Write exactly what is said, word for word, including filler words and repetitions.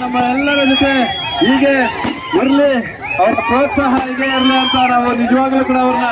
ನಮ್ಮ ಎಲ್ಲರ ಜೊತೆ ಹೀಗೆ ಇರ್ಲಿ, ಅವರ ಪ್ರೋತ್ಸಾಹ ಹೀಗೆ ಇರ್ಲಿ ಅಂತ ನಾವು ನಿಜವಾಗ್ಲೂ ಕೂಡ ಅವ್ರನ್ನ